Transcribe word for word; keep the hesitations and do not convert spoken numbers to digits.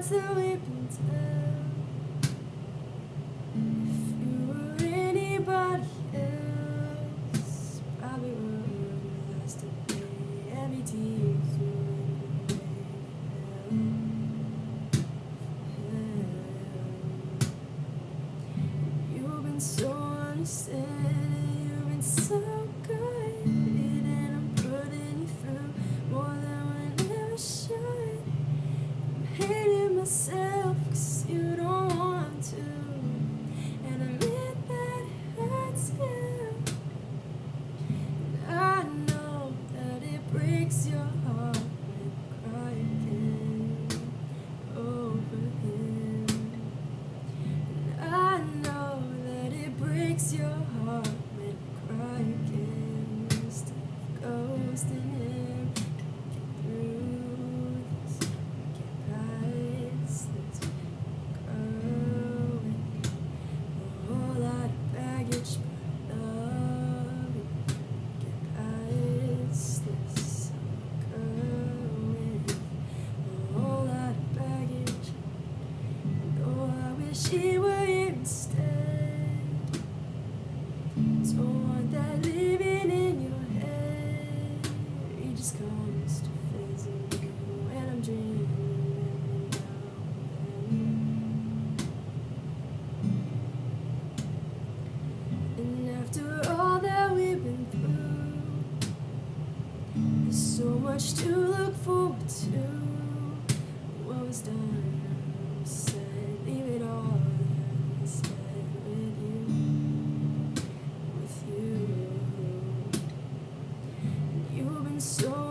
lies that we've been told. If you were anybody else, probably would last a day. Every tears you You've been so understanding, you've been so good, and I'm putting you through more than I ever should. I'm hating myself 'cause you don't want to, and I admit that it hurts you. And I know that it breaks your heart when crying over him. And I know that it breaks your heart when crying instead of ghosting him. Get through this, get past this, growing a whole lot of baggage, but love it. Get past this, growing a whole lot of baggage. Oh, I wish he were here instead. Don't want that living in your head. He just comes to visit you when I'm dreaming about them. And after all that we've been through, there's so much to look forward to. What was done was said, leave it all instead with you, with you. You've been so